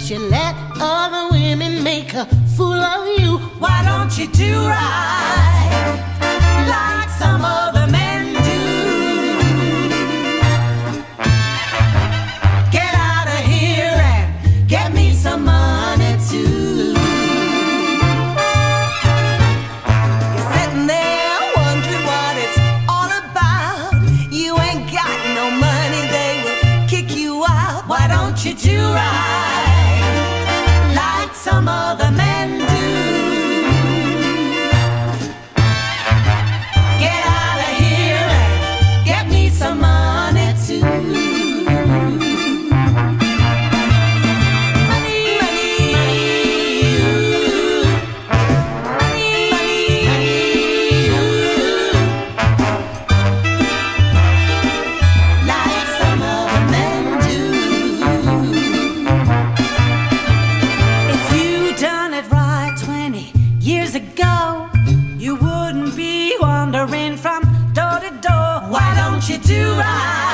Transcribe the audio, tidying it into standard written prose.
you let other women make a fool of you? Why don't you do right like some other men do? Get out of here and get me some money too. You're sitting there wondering what it's all about. You ain't got no money, they will kick you out. Why don't you do right like some other men do? Get out of here and get me some money too. Money, money, like some other men do. If you done it right 20 years ago, you wouldn't be wandering from door to door. Why don't you do right